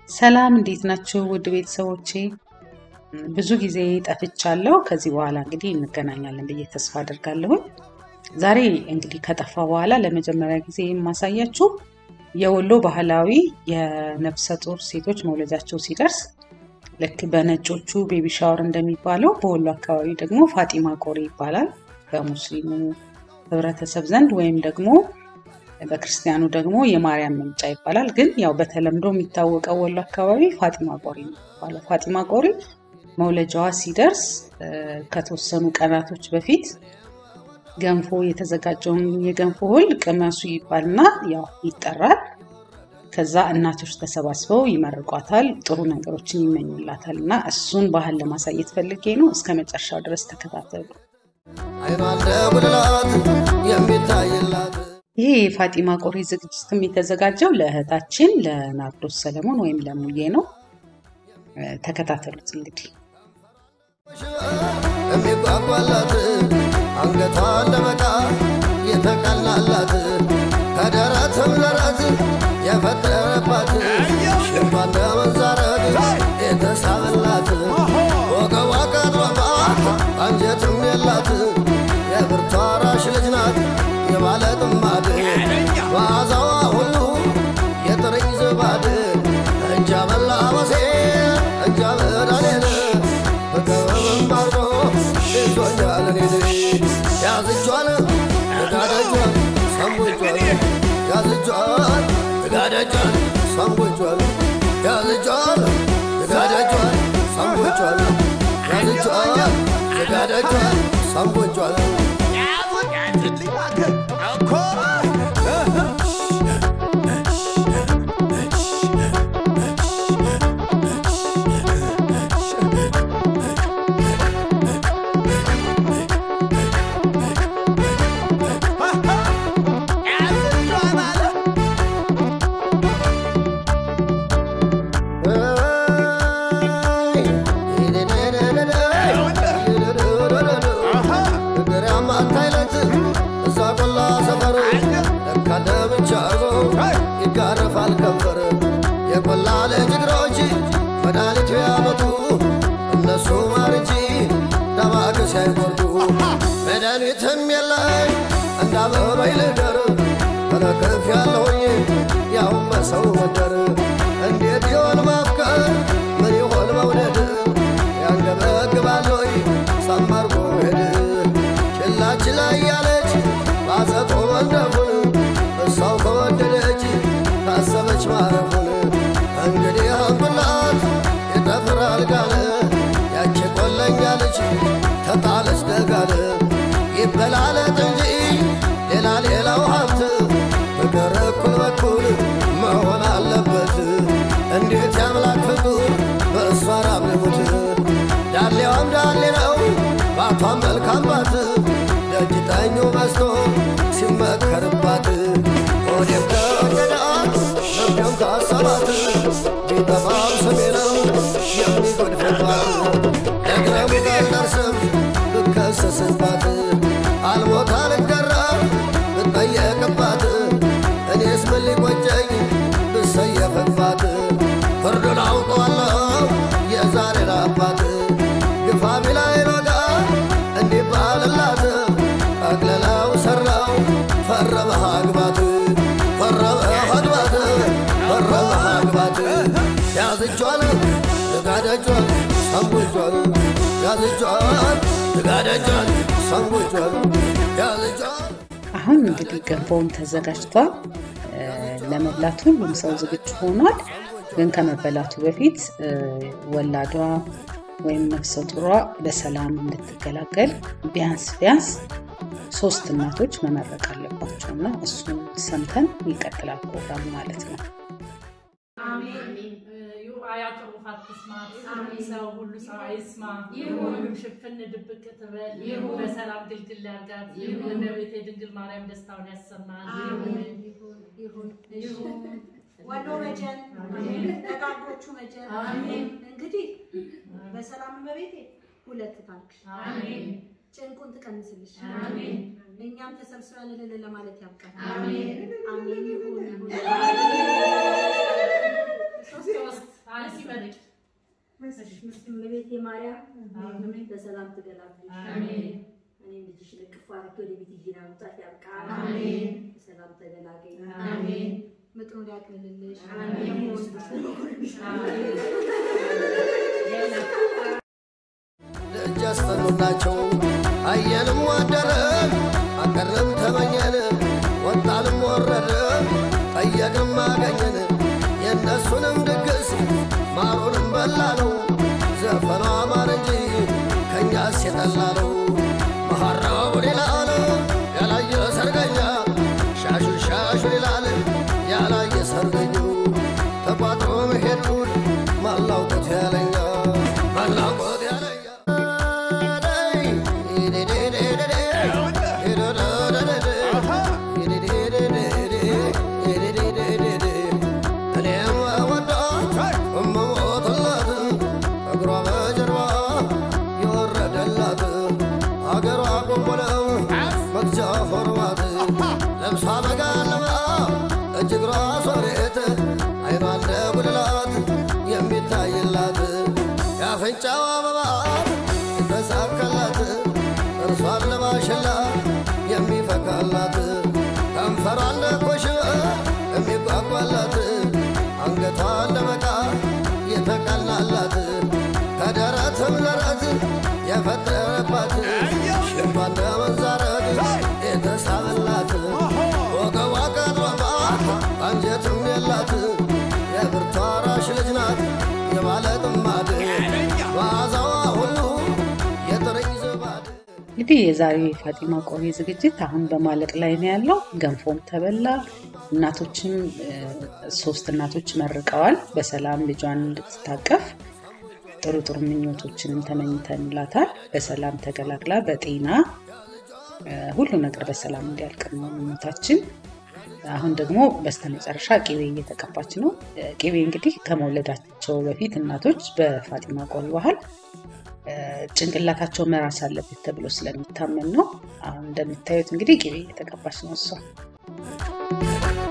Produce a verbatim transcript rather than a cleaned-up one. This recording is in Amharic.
ሰላም እንዴት ናችሁ ውድ ቤተሰቦቼ? ብዙ ጊዜ ጠፍቻለሁ። ከዚህ በኋላ እንግዲህ እንገናኛለን ብዬ ተስፋ አደርጋለሁ። ዛሬ እንግዲህ ከጠፋ በኋላ ለመጀመሪያ ጊዜ የማሳያችሁ የወሎ ባህላዊ የነፍሰ ጡር ሴቶች መውለጃቸው ሲደርስ ልክ በነጮቹ ቤቢ ሻወር እንደሚባለው በወሎ አካባቢ ደግሞ ፋጢማ ቆሪ ይባላል። በሙስሊሙ ህብረተሰብ ዘንድ ወይም ደግሞ በክርስቲያኑ ደግሞ የማርያም መምጫ ይባላል። ግን ያው በተለምዶ የሚታወቀው ወሎ አካባቢ ፋጢማ ቆሪ ነው። ፋጢማ ቆሪ መውለጃዋ ሲደርስ ከተወሰኑ ቀናቶች በፊት ገንፎ የተዘጋጀውን የገንፎ እህል ቅመሱ ይባልና ያው ይጠራል። ከዛ እናቶች ተሰባስበው ይመርቋታል፣ ጥሩ ነገሮችን ይመኙላታልና እሱን ባህል ለማሳየት ፈልጌ ነው። እስከ መጨረሻው ድረስ ተከታተሉ። ይሄ የፋጢማ ቆሪ ዝግጅትም የተዘጋጀው ለእህታችን ለናርዶስ ሰለሞን ወይም ለሙዬ ነው። ተከታተሉት እንግዲህ። የሚጓጓላት አንገቷን ለበቃ የተቀላላት ከደረትም ለረት የፈጠረባት ሽንቷን ለመንዛረግ የተሳበላት ወገቧ ቀጥሯባ አንጀትም የላት የብርቷ ራሽ ልጅ ናት የባለ ጥማድ ዋዛዋ ሁሉ የጥርኝ ዝባድ እንጃ በላ በሴ እንጃ በዳሌን በገበብም ባርዶ ይዞኛል እኔን ያዝጇን እጋደጇን ሰንቦቿን ያዝጇን እጋደጇን ሰንቦቿን ያዝጇን እጋደጇን ሰንቦቿን ያዝጇን እጋደጇን ሰንቦቿን ይጋረፋል ከንፈር የቆላ ለጅግሮች መድኃኒት ያመጡ እነሱ ማር እንጂ ዳማከሴ አይቆርጡ መድኃኒትም የለኝ እንዳበበይ ልደር ተለክፍ ያለሁኝ ያውም በሰው ወደር እንዴት ይሆን ማፍቀር ምን ይሆን መውደድ ያንገበግባለይ ሳማርጎ ሄድ ችላ ችላ እያለች ባዘቆ ወንደፉን እሷው ከወደደች ታሰበች ማረፉን እንግዲህ አንብላት የጠፍራል ጋለ ያቺ ቆለኛ ልጅ ተጣለች ደጋለ ይበላለጥ እንጂ ሌላ ሌላው ሀብት ፍቅር እኩል በኩል መሆን አለበት። እንዴት ያምላክ ፍጡር በእሷ ራብ ልሙት ዳሌዋም ዳሌ ነው ባቷም መልካም ባት ደጅ ጠኙ በስቶ ሲመከርባት ወዴም ከወደዳት ልብደም ካሰባት ቢጠፋም ስሜ ነው የሚጎድፍባት ደግረሙ ካልደርስም ብከሰስባት አልሞታ ልገረም ብጠየቅባት እኔስ ምን ሊቆጨኝ ብሰየፍባት ፍርዱን አውቀዋለሁ የዛሬን አባት ግፋ ቢላይ ሮጋ እንዲባልላት አቅለላው ሰራው ፈረመህ አግባት ፈረመህ አግባት ፈረመህ አግባት ያዝጇን እጋደጇን ሰንቦቿን ያዝጇን እጋደጇን ሰንቦቿን ያዝጇን። አሁን እንግዲህ ገንፎውም ተዘጋጅቷል። ለመብላት ሁሉም ሰው ዝግጁ ሆኗል። ግን ከመበላቱ በፊት ወላዷ ወይም ነፍሰ ጡሯ በሰላም እንድትገላገል ቢያንስ ቢያንስ ሶስት እናቶች መመረቅ አለባቸውና እሱን ሰምተን ይቀጥላል ፕሮግራሙ ማለት ነው። አሜን። አያት ሩፋት ተስማ ሰው ሁሉ ሰው አይስማ ሁሉም ሽፍን ድብቅ ትበል በሰላም ግልግል ያርጋት እመቤቴ ድንግል ማርያም ደስታውን ያሰማል። አሜን። ይሁን ይሁን ወሎ መጀን አሜን። ተጋዶቹ መጀን አሜን። እንግዲህ በሰላም እመቤቴ ሁለት ታልክሽ አሜን። ጭንቁን ትቀንስልሽ አሜን። እኛም ተሰብስበን ለለ ለማለት ያብቃል አሜን። አሜን። ይሁን ይሁን ሶስት አንቺ መልክ እመቤቴ ማርያም አሜን በሰላም ትገላግልሽ አሜን እኔም ልጅሽ ልቅፍ አድርጌ ወደ ቤት ይዤ ማምጣት ያብቃል አሜን በሰላም ተገላገኝ አሜን ምጥኑን ያቅልልልሽ አሜን አሜን ለጃስተኑናቸው አየንም ወደረ አቀረም ተመኘን ወጣንም ወረደ ጠየቅም አገኘን የነሱንም ድግስ ማሩንም በላነው ዘፈኗ ማር እንጂ ከኛስ የጠላነው መሐራው ሌላለ ያላየ ሰርገኛ ሻሹ ሻሹ ሌላለ ያላየ ሰርገኙ ተቋጥሮ መሄዱን ማላውቀት ያለኛ ማላውቀት ያለኛ ፍንጫዋ አበባት ተሳከላት እርሷን ለማሽላ የሚፈካላት ከንፈሯን ለኮሽ የሚጓጓላት አንገቷን ለመቃ የተቀላላት ከደረትም ለረት የፈጠረባት ሽንቷን ለመንዛረት የተሳበላት ወገቧ ቀጥሯባት አንጀትም የላት የብርቷ ራሽ ልጅ ናት የባለጥማድ ዋዛዋ ሁሉ የጥርኝ ዝባድ። እንግዲህ የዛሬው የፋጢማ ቆሬ ዝግጅት አሁን በማለቅ ላይ ነው ያለው። ገንፎም ተበላ። እናቶችም ሶስት እናቶች መርቀዋል በሰላም ልጇን እንድትታቀፍ ጥሩ ጥሩ ምኞቶችንም ተመኝተንላታል። በሰላም ተገላግላ በጤና ሁሉ ነገር በሰላም እንዲያልቅ ነው ምኞታችን። አሁን ደግሞ በስተመጨረሻ ቂቤ እየተቀባች ነው። ቂቤ እንግዲህ ከመውለዳቸው በፊት እናቶች በፋጢማ ቆሬ ባህል ጭንቅላታቸው መራስ አለበት ተብሎ ስለሚታመን ነው። አሁን እንደምታዩት እንግዲህ ቂቤ እየተቀባች ነው እሷ።